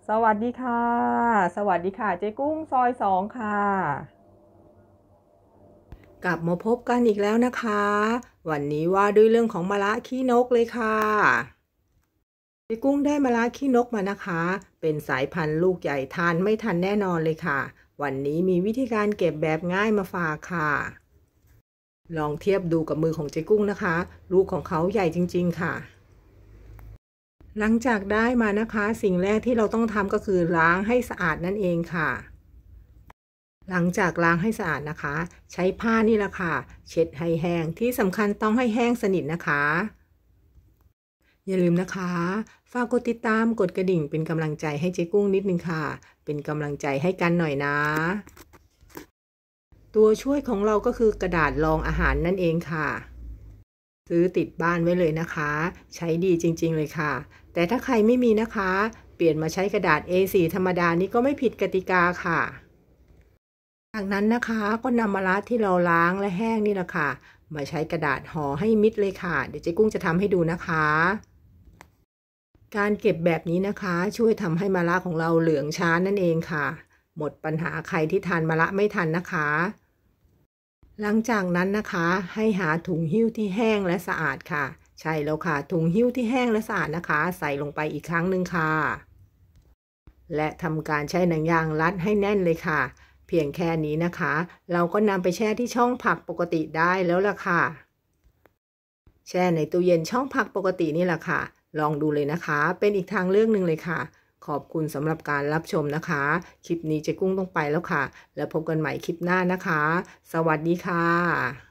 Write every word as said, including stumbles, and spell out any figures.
สวัสดีค่ะ สวัสดีค่ะเจ๊กุ้งซอยสองค่ะกลับมาพบกันอีกแล้วนะคะ วันนี้ว่าด้วยเรื่องของมะระขี้นกเลยค่ะพี่กุ้งได้มะระขี้นกมานะคะ เป็นสายพันธุ์ลูกใหญ่ทานไม่ทันแน่นอนเลยค่ะ วันนี้มีวิธีการเก็บแบบง่ายมาฝากค่ะ ลองเทียบดูกับมือของเจ๊กุ้งนะคะ ลูกของเขาใหญ่จริงๆค่ะ หลังจากได้มานะคะ สิ่งแรกที่เราต้องทำก็คือล้างให้สะอาดนั่นเองค่ะ หลังจากล้างให้สะอาดนะคะ ใช้ผ้านี่แหละค่ะเช็ดให้แห้งที่สำคัญต้องให้แห้งสนิทนะคะอย่าลืมนะคะฝากกดติดตามกดกระดิ่งเป็นกำลังใจให้เจ๊กุ้งนิดนึงค่ะเป็นกำลังใจให้กันหน่อยนะตัวช่วยของเราก็คือกระดาษรองอาหารนั่นเองค่ะซื้อติดบ้านไว้เลยนะคะใช้ดีจริงๆเลยค่ะแต่ถ้าใครไม่มีนะคะเปลี่ยนมาใช้กระดาษ เอ โฟร์ ธรรมดานี้ก็ไม่ผิดกติกาค่ะจากนั้นนะคะก็นำมะระที่เราล้างและแห้งนี่แหละค่ะมาใช้กระดาษห่อให้มิดเลยค่ะเดี๋ยวเจ๊กุ้งจะทำให้ดูนะคะการเก็บแบบนี้นะคะช่วยทำให้มะระของเราเหลืองช้านั่นเองค่ะหมดปัญหาใครที่ทานมะระไม่ทันนะคะหลังจากนั้นนะคะให้หาถุงหิ้วที่แห้งและสะอาดค่ะใช่แล้วค่ะถุงหิ้วที่แห้งและสะอาดนะคะใส่ลงไปอีกครั้งหนึ่งค่ะและทำการใช้หนังยางรัดให้แน่นเลยค่ะเพียงแค่นี้นะคะเราก็นำไปแช่ที่ช่องผักปกติได้แล้วล่ะค่ะแช่ในตู้เย็นช่องผักปกตินี่แหละค่ะลองดูเลยนะคะเป็นอีกทางเลือกหนึ่งเลยค่ะขอบคุณสำหรับการรับชมนะคะคลิปนี้เจ๊กุ้งต้องไปแล้วค่ะแล้วพบกันใหม่คลิปหน้านะคะสวัสดีค่ะ